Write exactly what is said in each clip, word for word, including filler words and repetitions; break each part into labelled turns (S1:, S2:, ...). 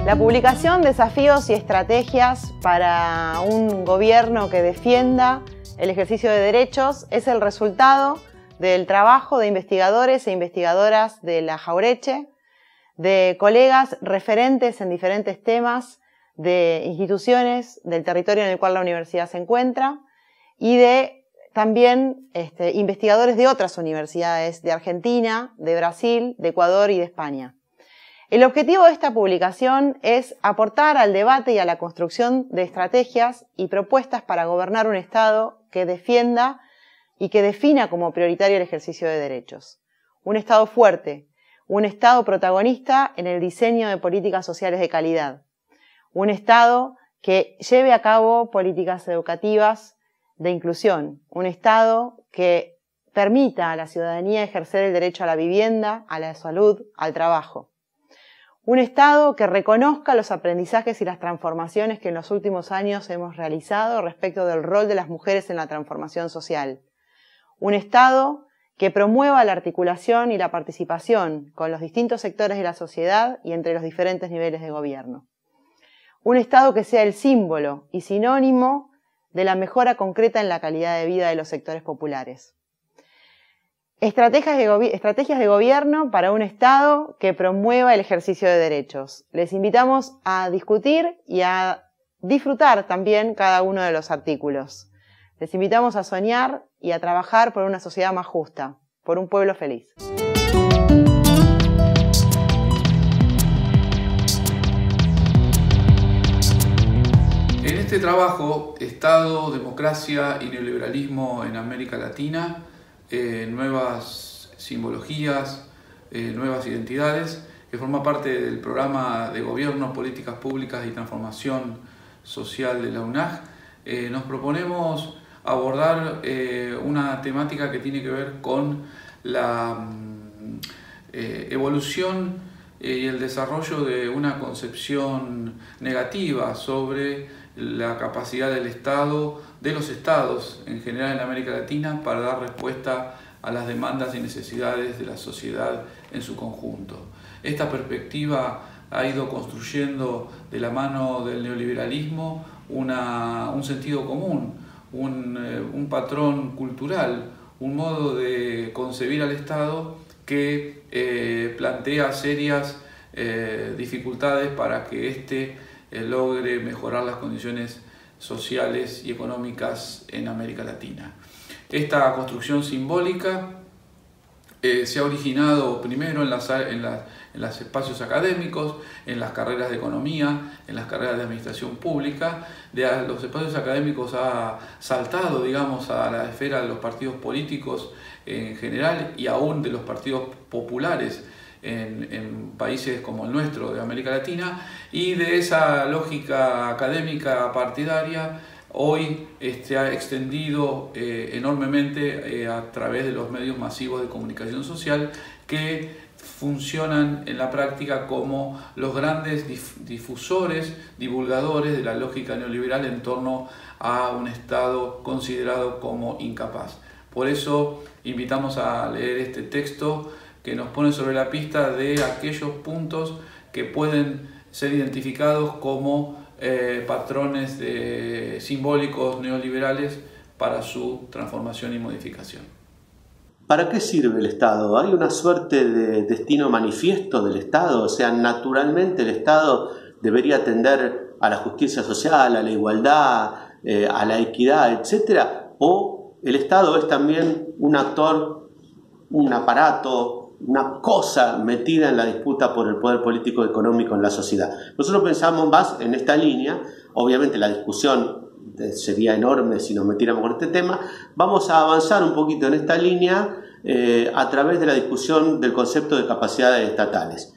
S1: La publicación Desafíos y estrategias para un gobierno que defienda el ejercicio de derechos es el resultado del trabajo de investigadores e investigadoras de la Jauretche, de colegas referentes en diferentes temas de instituciones del territorio en el cual la universidad se encuentra y de también este, investigadores de otras universidades de Argentina, de Brasil, de Ecuador y de España. El objetivo de esta publicación es aportar al debate y a la construcción de estrategias y propuestas para gobernar un Estado que defienda y que defina como prioritario el ejercicio de derechos. Un Estado fuerte, un Estado protagonista en el diseño de políticas sociales de calidad, un Estado que lleve a cabo políticas educativas de inclusión, un Estado que permita a la ciudadanía ejercer el derecho a la vivienda, a la salud, al trabajo. Un Estado que reconozca los aprendizajes y las transformaciones que en los últimos años hemos realizado respecto del rol de las mujeres en la transformación social. Un Estado que promueva la articulación y la participación con los distintos sectores de la sociedad y entre los diferentes niveles de gobierno. Un Estado que sea el símbolo y sinónimo de la mejora concreta en la calidad de vida de los sectores populares. Estrategias de, estrategias de gobierno para un Estado que promueva el ejercicio de derechos. Les invitamos a discutir y a disfrutar también cada uno de los artículos. Les invitamos a soñar y a trabajar por una sociedad más justa, por un pueblo feliz.
S2: En este trabajo, Estado, Democracia y Neoliberalismo en América Latina, eh, nuevas simbologías, eh, nuevas identidades, que forma parte del programa de Gobierno, Políticas Públicas y Transformación Social de la UNAG, eh, nos proponemos abordar eh, una temática que tiene que ver con la eh, evolución eh, y el desarrollo de una concepción negativa sobre la capacidad del Estado, de los Estados en general en América Latina, para dar respuesta a las demandas y necesidades de la sociedad en su conjunto. Esta perspectiva ha ido construyendo de la mano del neoliberalismo una, un sentido común, un, eh, un patrón cultural, un modo de concebir al Estado que eh, plantea serias eh, dificultades para que éste eh, logre mejorar las condiciones sociales y económicas en América Latina. Esta construcción simbólica eh, se ha originado primero en, las, en, las, en los espacios académicos, en las carreras de economía, en las carreras de administración pública. De los espacios académicos ha saltado, digamos, a la esfera de los partidos políticos en general y aún de los partidos populares en, en países como el nuestro de América Latina, y de esa lógica académica partidaria hoy este, ha extendido eh, enormemente eh, a través de los medios masivos de comunicación social que funcionan en la práctica como los grandes dif difusores, divulgadores de la lógica neoliberal en torno a un Estado considerado como incapaz. Por eso invitamos a leer este texto que nos pone sobre la pista de aquellos puntos que pueden ser identificados como eh, patrones de, simbólicos neoliberales para su transformación y modificación.
S3: ¿Para qué sirve el Estado? ¿Hay una suerte de destino manifiesto del Estado? O sea, naturalmente el Estado debería atender a la justicia social, a la igualdad, eh, a la equidad, etcétera. ¿O el Estado es también un actor, un aparato, una cosa metida en la disputa por el poder político y económico en la sociedad? Nosotros pensamos más en esta línea. Obviamente la discusión sería enorme si nos metiéramos con este tema. Vamos a avanzar un poquito en esta línea eh, a través de la discusión del concepto de capacidades estatales.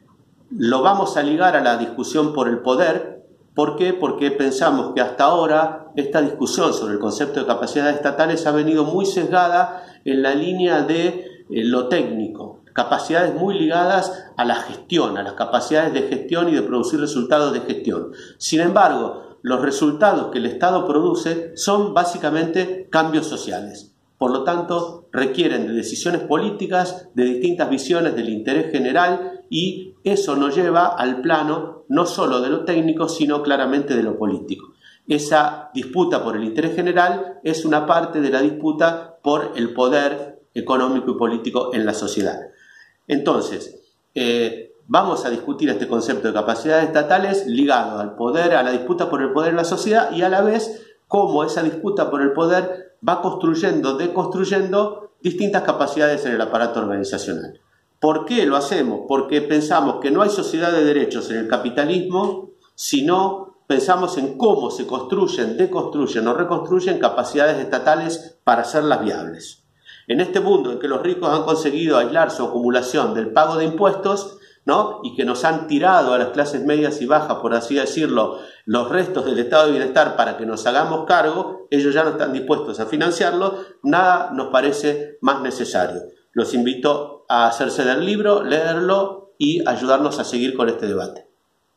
S3: Lo vamos a ligar a la discusión por el poder. ¿Por qué? Porque pensamos que hasta ahora esta discusión sobre el concepto de capacidades estatales ha venido muy sesgada en la línea de eh, lo técnico, capacidades muy ligadas a la gestión, a las capacidades de gestión y de producir resultados de gestión. Sin embargo, los resultados que el Estado produce son básicamente cambios sociales. Por lo tanto, requieren de decisiones políticas, de distintas visiones del interés general, y eso nos lleva al plano no solo de lo técnico, sino claramente de lo político. Esa disputa por el interés general es una parte de la disputa por el poder económico y político en la sociedad. Entonces, eh, vamos a discutir este concepto de capacidades estatales ligado al poder, a la disputa por el poder en la sociedad, y a la vez cómo esa disputa por el poder va construyendo, deconstruyendo distintas capacidades en el aparato organizacional. ¿Por qué lo hacemos? Porque pensamos que no hay sociedad de derechos en el capitalismo, sino pensamos en cómo se construyen, deconstruyen o reconstruyen capacidades estatales para hacerlas viables. En este mundo en que los ricos han conseguido aislar su acumulación del pago de impuestos, ¿no?, y que nos han tirado a las clases medias y bajas, por así decirlo, los restos del estado de bienestar para que nos hagamos cargo, ellos ya no están dispuestos a financiarlo, nada nos parece más necesario. Los invito a hacerse del libro, leerlo y ayudarnos a seguir con este debate.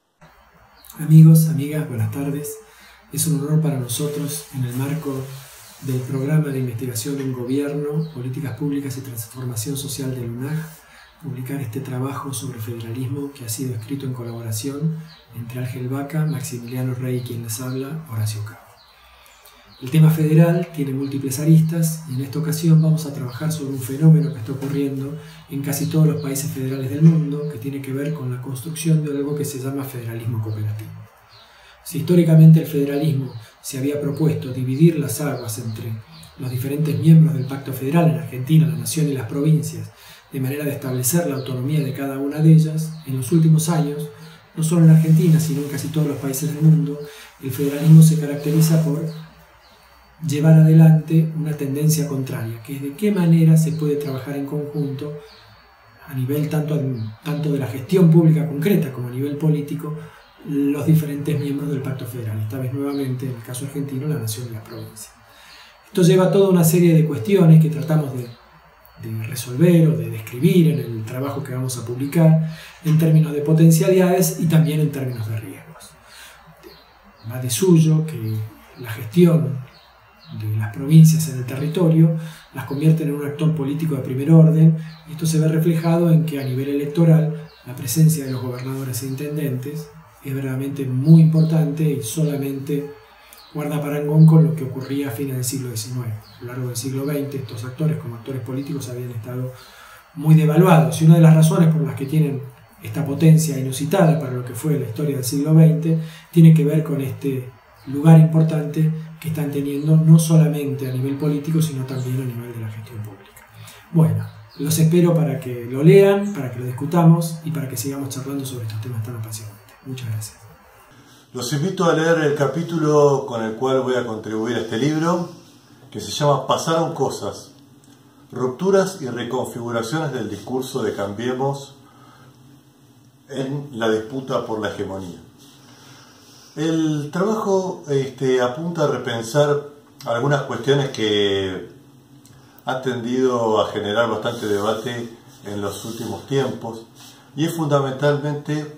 S4: Amigos, amigas, buenas tardes. Es un honor para nosotros, en el marco del programa de investigación en gobierno, políticas públicas y transformación social del U N A G, publicar este trabajo sobre federalismo que ha sido escrito en colaboración entre Ángel Vaca, Maximiliano Rey y quien les habla, Horacio Cabo. El tema federal tiene múltiples aristas y en esta ocasión vamos a trabajar sobre un fenómeno que está ocurriendo en casi todos los países federales del mundo, que tiene que ver con la construcción de algo que se llama federalismo cooperativo. Si históricamente el federalismo se había propuesto dividir las aguas entre los diferentes miembros del Pacto Federal, en Argentina, la nación y las provincias, de manera de establecer la autonomía de cada una de ellas, en los últimos años, no solo en Argentina, sino en casi todos los países del mundo, el federalismo se caracteriza por llevar adelante una tendencia contraria, que es de qué manera se puede trabajar en conjunto a nivel tanto, tanto de la gestión pública concreta como a nivel político, los diferentes miembros del Pacto Federal, esta vez nuevamente, en el caso argentino, la nación y la provincia. Esto lleva a toda una serie de cuestiones que tratamos de, de resolver o de describir en el trabajo que vamos a publicar, en términos de potencialidades y también en términos de riesgos. Va de suyo que la gestión de las provincias en el territorio las convierten en un actor político de primer orden, y esto se ve reflejado en que a nivel electoral la presencia de los gobernadores e intendentes es verdaderamente muy importante y solamente guarda parangón con lo que ocurría a fines del siglo diecinueve. A lo largo del siglo veinte estos actores como actores políticos habían estado muy devaluados, y una de las razones por las que tienen esta potencia inusitada para lo que fue la historia del siglo veinte tiene que ver con este lugar importante que están teniendo no solamente a nivel político, sino también a nivel de la gestión pública. Bueno, los espero para que lo lean, para que lo discutamos y para que sigamos charlando sobre estos temas tan apasionantes. Muchas gracias.
S5: Los invito a leer el capítulo con el cual voy a contribuir a este libro, que se llama Pasaron cosas, rupturas y reconfiguraciones del discurso de Cambiemos en la disputa por la hegemonía. El trabajo este, apunta a repensar algunas cuestiones que han tendido a generar bastante debate en los últimos tiempos, y es fundamentalmente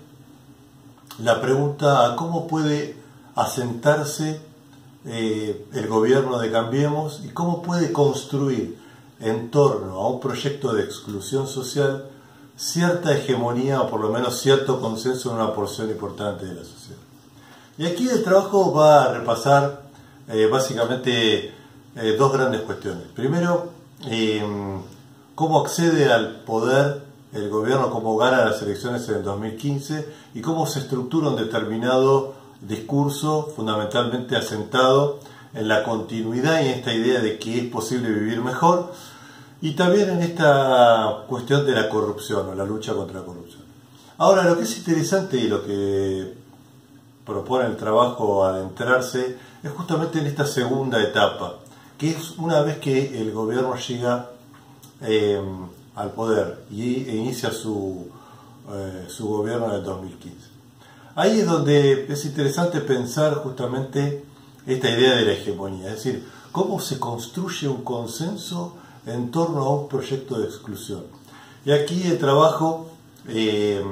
S5: la pregunta a cómo puede asentarse eh, el gobierno de Cambiemos y cómo puede construir en torno a un proyecto de exclusión social cierta hegemonía o por lo menos cierto consenso en una porción importante de la sociedad. Y aquí el trabajo va a repasar eh, básicamente eh, dos grandes cuestiones. Primero, eh, cómo accede al poder el gobierno, cómo gana las elecciones en el dos mil quince y cómo se estructura un determinado discurso fundamentalmente asentado en la continuidad y en esta idea de que es posible vivir mejor, y también en esta cuestión de la corrupción o la lucha contra la corrupción. Ahora, lo que es interesante y lo que propone el trabajo adentrarse es justamente en esta segunda etapa, que es una vez que el gobierno llega eh, al poder y e inicia su, eh, su gobierno en el dos mil quince. Ahí es donde es interesante pensar justamente esta idea de la hegemonía, es decir, cómo se construye un consenso en torno a un proyecto de exclusión. Y aquí el trabajo eh,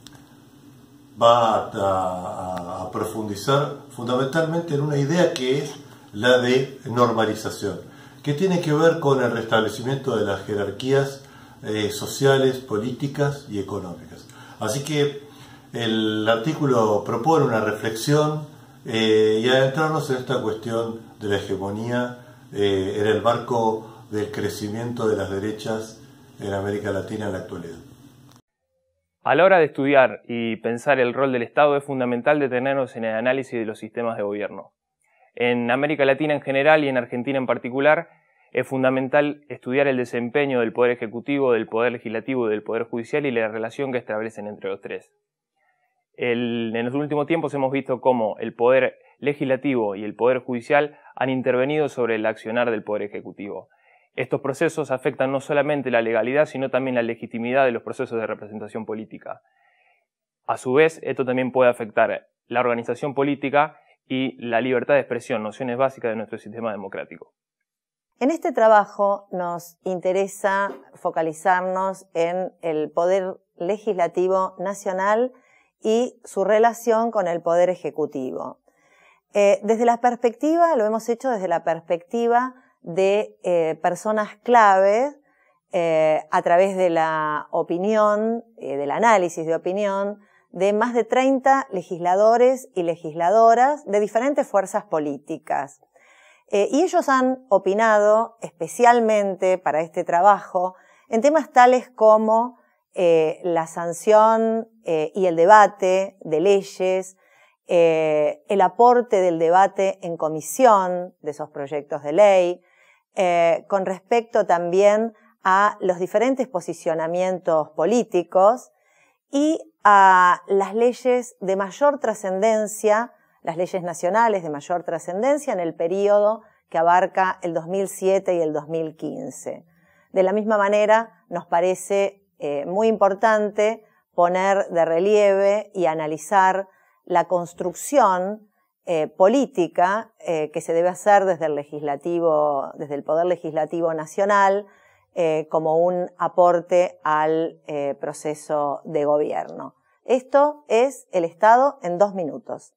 S5: va a, a, a profundizar fundamentalmente en una idea que es la de normalización, que tiene que ver con el restablecimiento de las jerarquías eh, sociales, políticas y económicas. Así que el artículo propone una reflexión eh, y adentrarnos en esta cuestión de la hegemonía eh, en el marco del crecimiento de las derechas en América Latina en la actualidad.
S6: A la hora de estudiar y pensar el rol del Estado es fundamental detenernos en el análisis de los sistemas de gobierno. En América Latina en general y en Argentina en particular, es fundamental estudiar el desempeño del Poder Ejecutivo, del Poder Legislativo y del Poder Judicial y la relación que establecen entre los tres. El, en los últimos tiempos hemos visto cómo el Poder Legislativo y el Poder Judicial han intervenido sobre el accionar del Poder Ejecutivo. Estos procesos afectan no solamente la legalidad, sino también la legitimidad de los procesos de representación política. A su vez, esto también puede afectar la organización política y la libertad de expresión, nociones básicas de nuestro sistema democrático.
S1: En este trabajo nos interesa focalizarnos en el Poder Legislativo Nacional y su relación con el Poder Ejecutivo. Eh, desde la perspectiva, lo hemos hecho desde la perspectiva de eh, personas clave eh, a través de la opinión, eh, del análisis de opinión de más de treinta legisladores y legisladoras de diferentes fuerzas políticas. Eh, y ellos han opinado especialmente para este trabajo en temas tales como eh, la sanción eh, y el debate de leyes, eh, el aporte del debate en comisión de esos proyectos de ley, eh, con respecto también a los diferentes posicionamientos políticos y a las leyes de mayor trascendencia, las leyes nacionales de mayor trascendencia en el periodo que abarca el dos mil siete y el dos mil quince. De la misma manera, nos parece eh, muy importante poner de relieve y analizar la construcción eh, política eh, que se debe hacer desde el legislativo, desde el Poder Legislativo Nacional, eh, como un aporte al eh, proceso de gobierno. Esto es el Estado en dos minutos.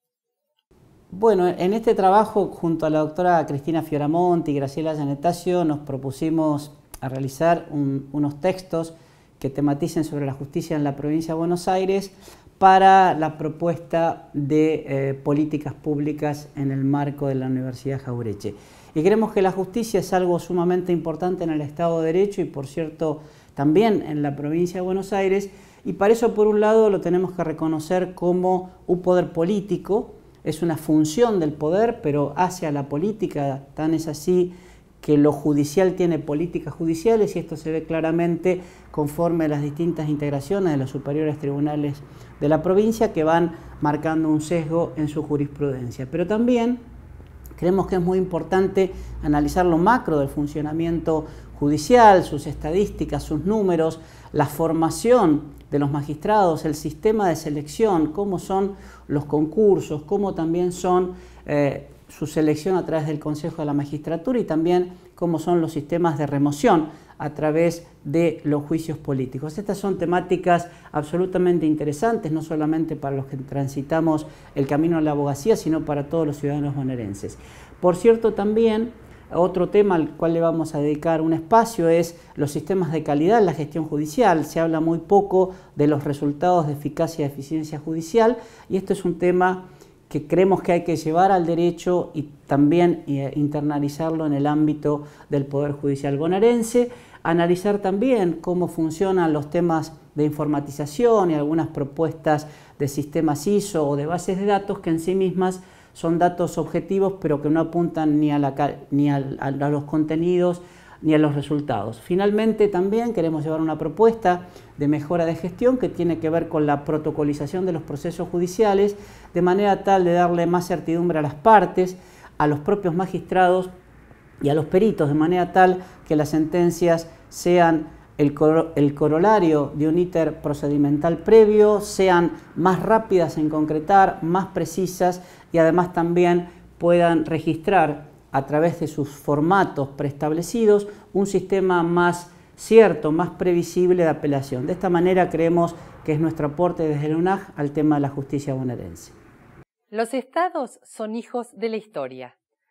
S7: Bueno, en este trabajo, junto a la doctora Cristina Fioramonti y Graciela Gianettasio, nos propusimos a realizar un, unos textos que tematicen sobre la justicia en la provincia de Buenos Aires para la propuesta de eh, políticas públicas en el marco de la Universidad Jauretche. Y creemos que la justicia es algo sumamente importante en el Estado de Derecho y, por cierto, también en la provincia de Buenos Aires. Y para eso, por un lado, lo tenemos que reconocer como un poder político. Es una función del poder, pero hacia la política. Tan es así que lo judicial tiene políticas judiciales y esto se ve claramente conforme a las distintas integraciones de los superiores tribunales de la provincia que van marcando un sesgo en su jurisprudencia. Pero también creemos que es muy importante analizar lo macro del funcionamiento judicial, sus estadísticas, sus números, la formación de los magistrados, el sistema de selección, cómo son los concursos, cómo también son eh, su selección a través del Consejo de la Magistratura y también cómo son los sistemas de remoción a través de los juicios políticos. Estas son temáticas absolutamente interesantes, no solamente para los que transitamos el camino de la abogacía, sino para todos los ciudadanos bonaerenses. Por cierto, también otro tema al cual le vamos a dedicar un espacio es los sistemas de calidad en la gestión judicial. Se habla muy poco de los resultados de eficacia y eficiencia judicial y esto es un tema que creemos que hay que llevar al derecho y también eh, internalizarlo en el ámbito del Poder Judicial bonaerense, analizar también cómo funcionan los temas de informatización y algunas propuestas de sistemas I S O o de bases de datos que en sí mismas son datos objetivos pero que no apuntan ni a, la, ni a, a los contenidos ni a los resultados. Finalmente también queremos llevar una propuesta de mejora de gestión que tiene que ver con la protocolización de los procesos judiciales de manera tal de darle más certidumbre a las partes, a los propios magistrados y a los peritos, de manera tal que las sentencias sean el, cor el corolario de un íter procedimental previo, sean más rápidas en concretar, más precisas y además también puedan registrar a través de sus formatos preestablecidos un sistema más cierto, más previsible de apelación. De esta manera creemos que es nuestro aporte desde el U N A J al tema de la justicia bonaerense.
S8: Los estados son hijos de la historia.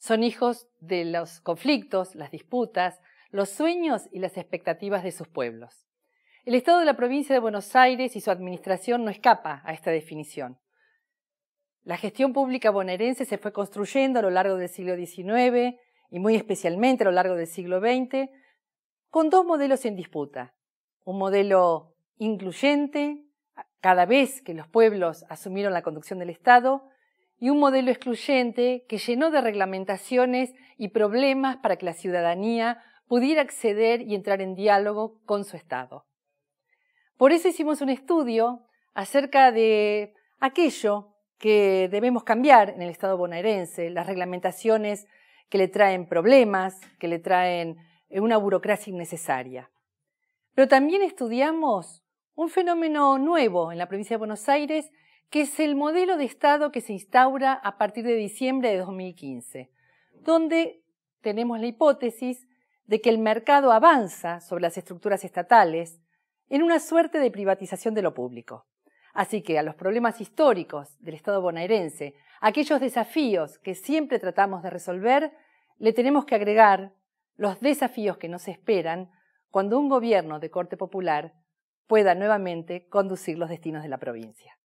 S8: Son hijos de los conflictos, las disputas, los sueños y las expectativas de sus pueblos. El Estado de la provincia de Buenos Aires y su administración no escapa a esta definición. La gestión pública bonaerense se fue construyendo a lo largo del siglo diecinueve y muy especialmente a lo largo del siglo veinte con dos modelos en disputa. Un modelo incluyente, cada vez que los pueblos asumieron la conducción del Estado, y un modelo excluyente que llenó de reglamentaciones y problemas para que la ciudadanía pudiera acceder y entrar en diálogo con su Estado. Por eso hicimos un estudio acerca de aquello que debemos cambiar en el Estado bonaerense, las reglamentaciones que le traen problemas, que le traen una burocracia innecesaria. Pero también estudiamos un fenómeno nuevo en la provincia de Buenos Aires, que es el modelo de Estado que se instaura a partir de diciembre de dos mil quince, donde tenemos la hipótesis de que el mercado avanza sobre las estructuras estatales en una suerte de privatización de lo público. Así que a los problemas históricos del Estado bonaerense, aquellos desafíos que siempre tratamos de resolver, le tenemos que agregar los desafíos que nos esperan cuando un gobierno de corte popular pueda nuevamente conducir los destinos de la provincia.